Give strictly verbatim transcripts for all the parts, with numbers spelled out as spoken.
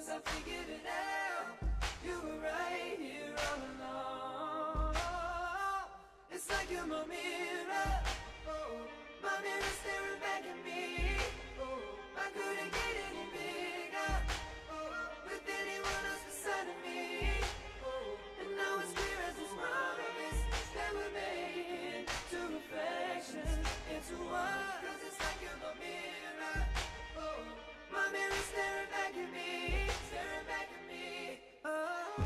once I figured it out, you were right here all along. It's like you're my mirror, oh, my mirror staring back at me. Oh, I couldn't get any bigger, oh, with anyone else beside of me. Oh, and now it's clear as this promise that we're making two reflections into one. Cause it's like you're my mirror, oh, my mirror staring back at me, staring back at me. Oh.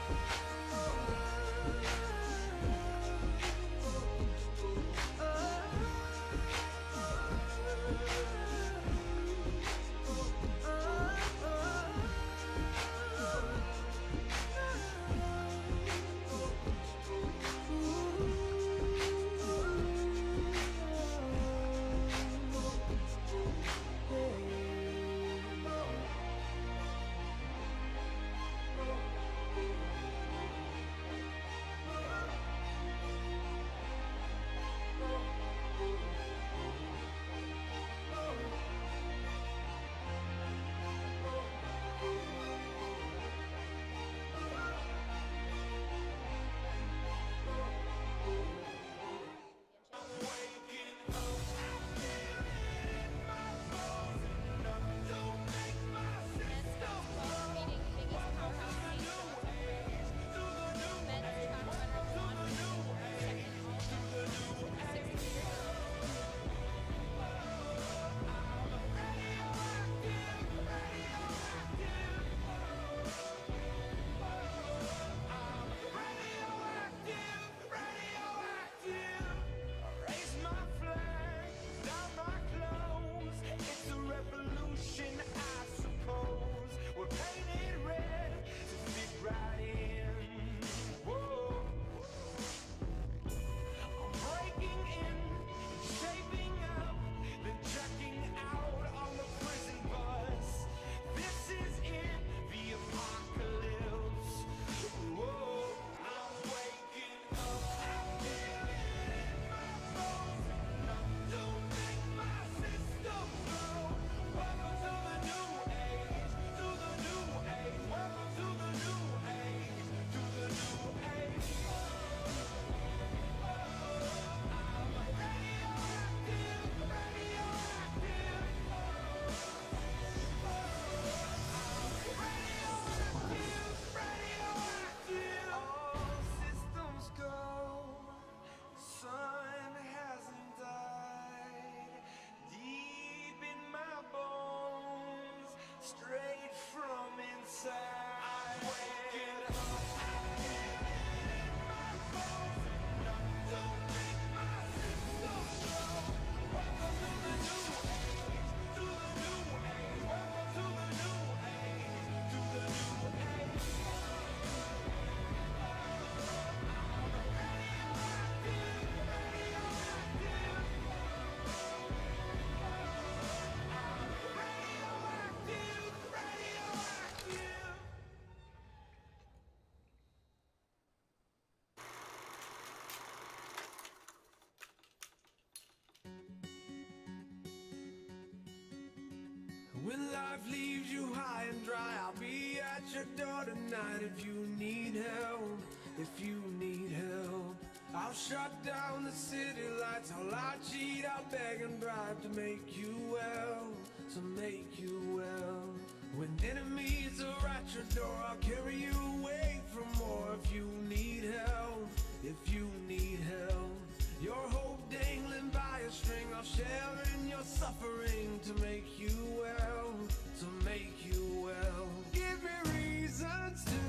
When life leaves you high and dry, I'll be at your door tonight. If you need help, if you need help, I'll shut down the city lights. I'll lie, cheat, I'll beg and bribe to make you well, to make you well. When enemies are at your door, I'll carry you away from more. If you need help, if you need help, your hope dangling by a string, I'll share in your suffering to make you well, to make you well. Give me reasons to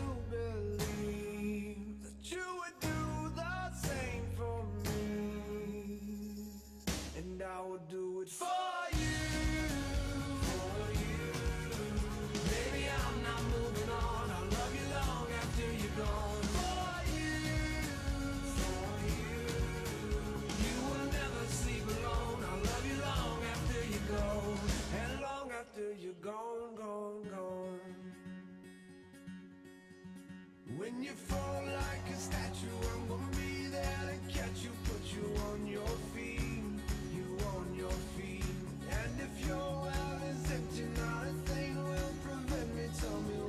believe that you would do the same for me, and I would do it for you, for you. Baby, I'm not moving on, I'll love you long after you're gone. And long after you're gone, gone, gone. When you fall like a statue, I'm gonna be there to catch you, put you on your feet, you on your feet. And if your well is empty, not a thing will prevent me. Tell me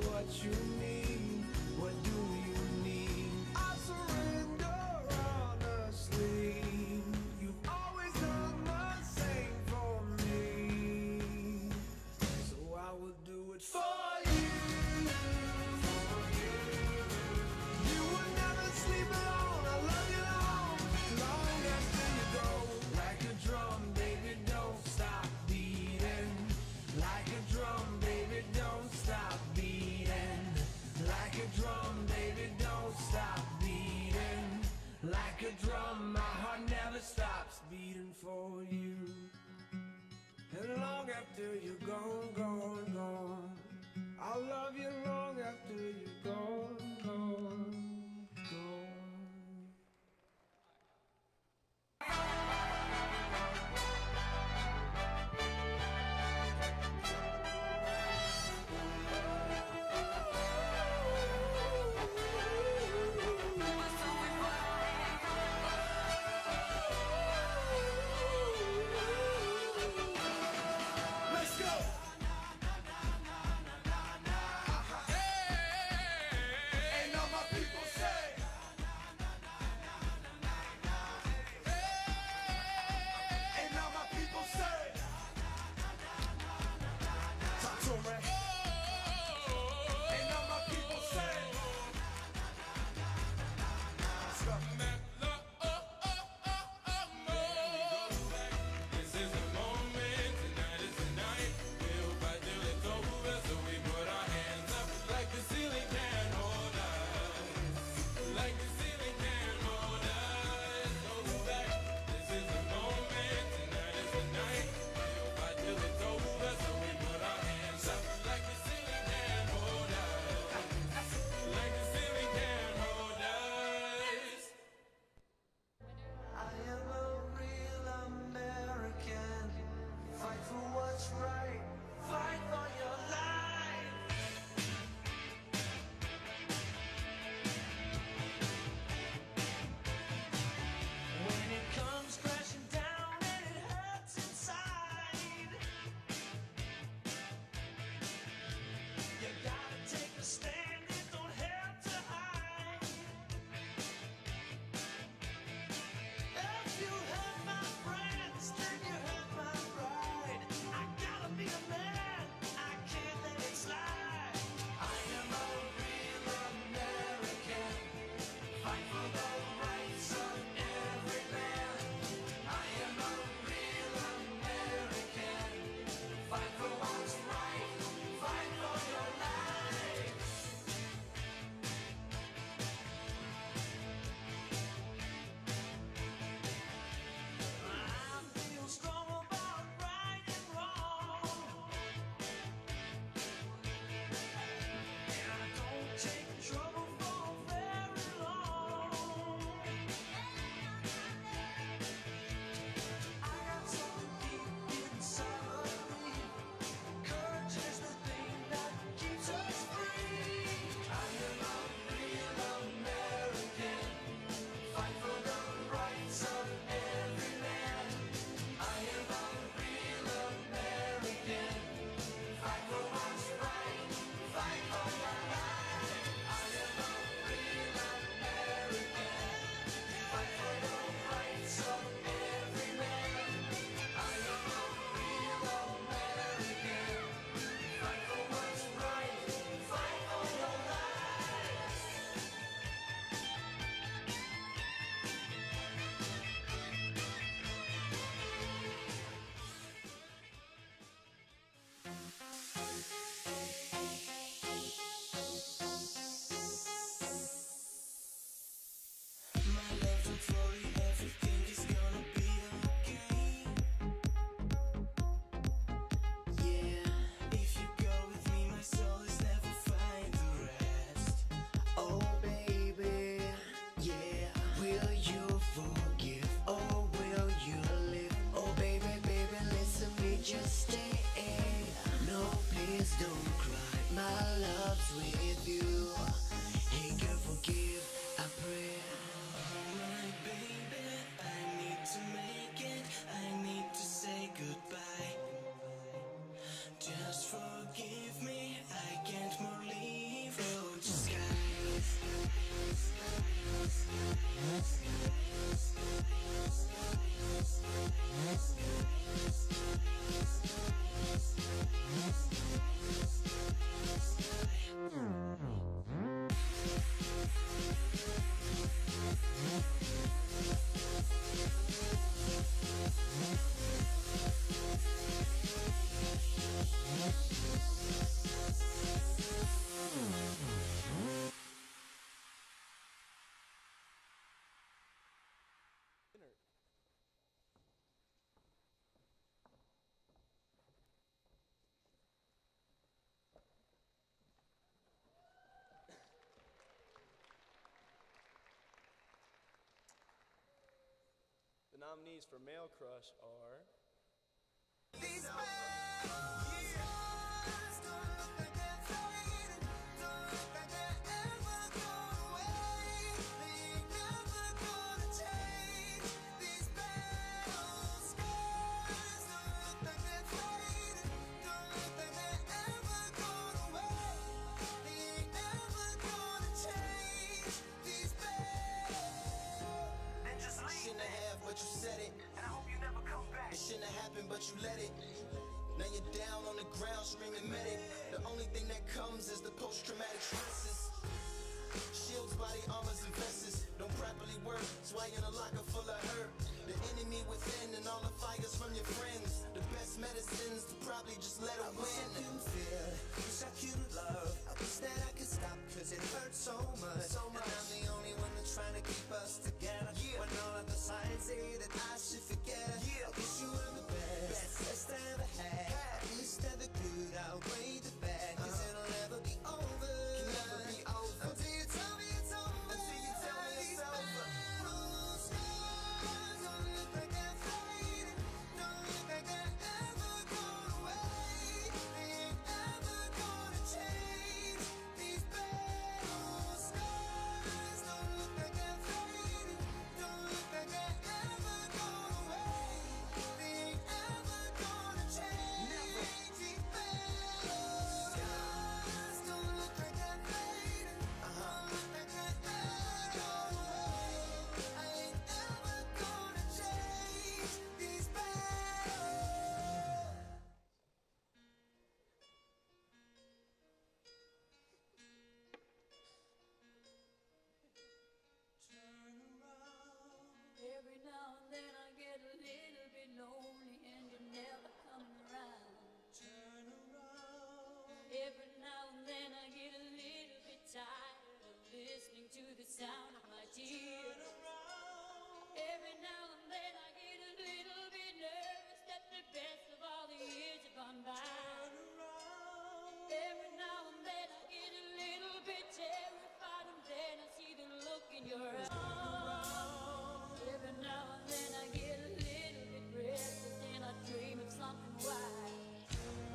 beating for you. And long after you're gone, gone, gone, I'll love you long after you're gone, gone, gone. Let's go! And all my people nominees for Male Crush are... These battles, scars don't look like they're fading, don't look like they're ever going away. They ain't never gonna change. These battles, scars don't look like they're fading, don't look like they're ever going away. They ain't never gonna change. These battles. Then just leave. Shouldn't have, but you said it. And I hope you never come back. It shouldn't have happened, but you let it. Now you're down on the ground screaming medic. The only thing that comes is the post-traumatic stresses. Shields, body armors, and vests don't properly work. That's why you're in a locker full of hurt. The enemy within and all the fires from your friends. The best medicines to probably just let them win. I wish I could feel, wish I could love. I wish that I could stop, cause it hurts so much. So much. And I'm the only one that's trying to keep us together. Yeah. When all of the signs say that I should forget her. Yeah. I wish you were the best, best I ever had. At least that the good outweigh the bad. Cause uh-huh. it'll never be over. Can never be over. Until you tell me it's over. Until you tell me it's over. Those scars don't look like they're fading, don't look like they're ever going away. They ain't ever gonna change. These battle scars don't look like they're fading, don't look like they're ever going away. They ain't ever gonna change. Never. These battle scars don't look like they're fading, don't look like they're ever going away. I ain't ever gonna change. These battles. Every now and then I get a little bit lonely and you're never coming around. Turn around. Every now and then I get a little bit tired of listening to the sound of my tears. Every now and then I get a little bit nervous that the best of all the years have gone by. Every now and then I get a little bit terrified and then I see the look in your eyes. Every now and then I get a little bit restless and I dream of something wild.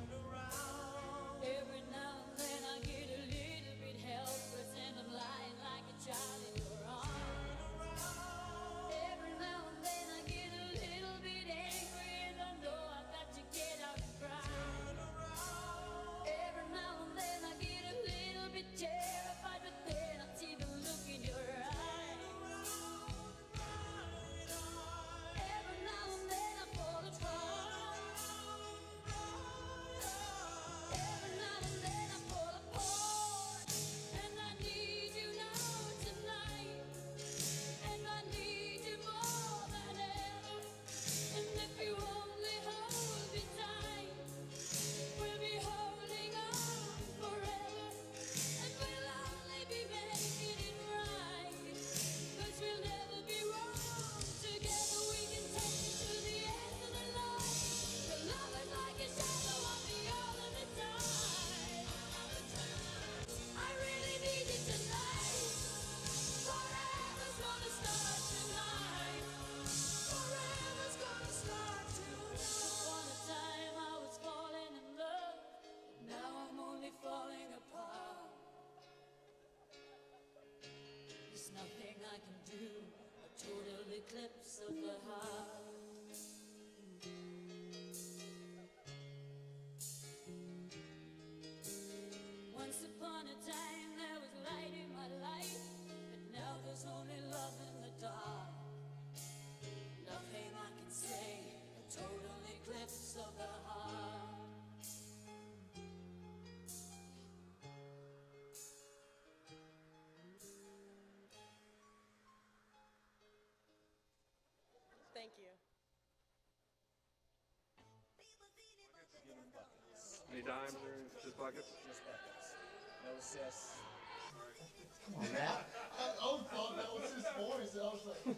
Every now and then I get a little bit helpless and I'm lying like a child in your arms. Every now and then I get a little bit angry and I know I've got to get out and cry. Every now and then I get a little bit terrified, but then I see the look in your eyes. Every now and then I fall apart. Every now and then I fall apart. And I need you now tonight. And I need you more than ever. And if you only hold me tight, we'll be holding on forever. And we'll only be making it right. Cause we'll never be wrong. Together we can take it to the end of the line. Your love is like a shadow on me all of the time. I really need you tonight. Forever's gonna start tonight. Forever's gonna start tonight. Upon a time I was falling in love, but now I'm only falling apart. There's nothing I can do, a total eclipse of the heart. Once upon a time there was light in my life, but now there's only love in the dark. Nothing I can say, a total eclipse of the heart. Thank you. Any dimes or just buckets? Just buckets. No assists. Come on, Matt. I, I was thought that was his voice. I was like,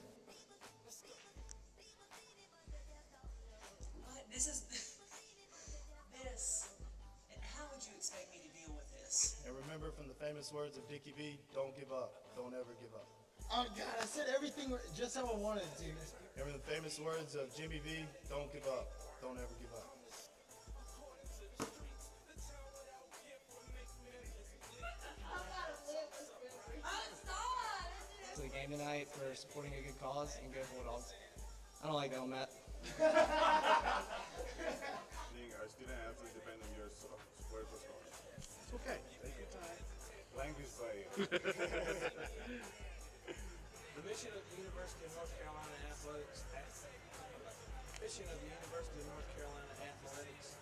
What? This is this. And how would you expect me to deal with this? and remember from the famous words of Dickie V, don't give up. Don't ever give up. Oh God, I said everything just how I wanted it to. Remember the famous words of Jimmy V? Don't give up. Don't ever give up. To the game tonight for supporting a good cause and go Bulldogs. I don't like that one, Matt. Being a student athlete depend on your so- support for scholarship. It's okay. Take your time. Language play. The mission of the University of North Carolina Athletics. Mission of the University of North Carolina Athletics.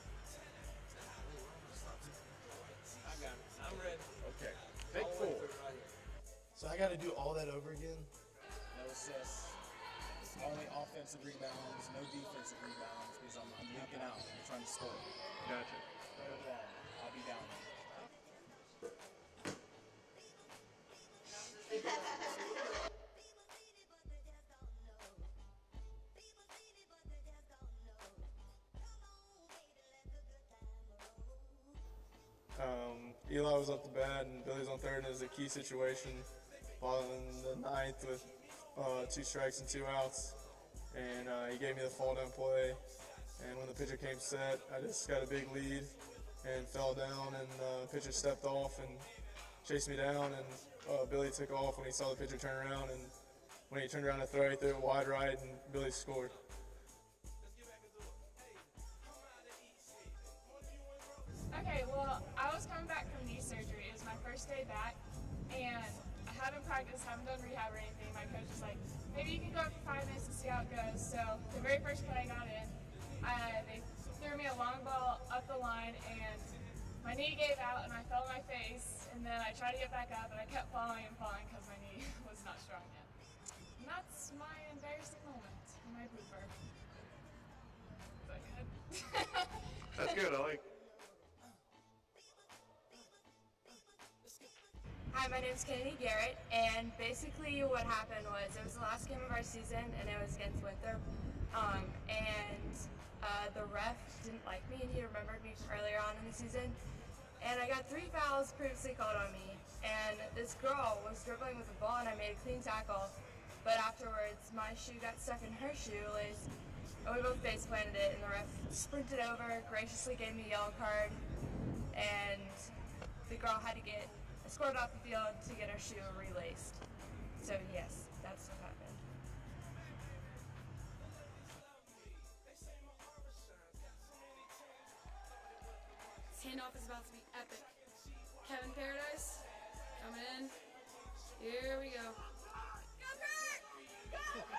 I got it. I'm ready. Okay. Take All the way four. through right here. So I got to do all that over again? No assists. Only offensive rebounds, no defensive rebounds because I'm, I'm leaking out. I'm trying to score. Gotcha. Go long. I'll be down. Um, Eli was up to bat and Billy's on third, and it was a key situation. Ball in the ninth with uh, two strikes and two outs, and uh, he gave me the fall down play. And when the pitcher came set, I just got a big lead and fell down, and the uh, pitcher stepped off and chased me down, and uh, Billy took off when he saw the pitcher turn around, and when he turned around to throw, he threw it wide right, and Billy scored. Okay, well, I was coming back from knee surgery. It was my first day back, and I haven't practiced, haven't done rehab or anything. My coach was like, maybe you can go for five minutes and see how it goes. So the very first play I got in, I, they threw me a long ball up the line, and my knee gave out, and I fell on my face. And then I tried to get back up, and I kept falling and falling because my knee was not strong yet. And that's my embarrassing moment, my blooper. Is that good? That's good. I like. Hi, my name is Kennedy Garrett, and basically what happened was it was the last game of our season, and it was against Winthrop, um, and uh, the ref didn't like me, and he remembered me from earlier on in the season, and I got three fouls previously called on me, and this girl was dribbling with the ball, and I made a clean tackle, but afterwards my shoe got stuck in her shoelace, and we both base planted it, and the ref sprinted over, graciously gave me a yellow card, and the girl had to get escorted off the field to get her shoe relaced. So yes, that's what happened. This handoff is about to be epic. Kevin Paradise, coming in. Here we go. Go Kurt! Go Kurt!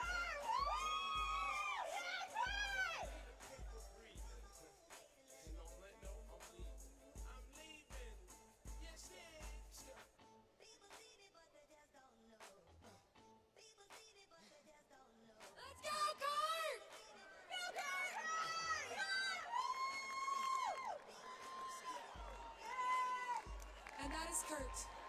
And that is Kurt.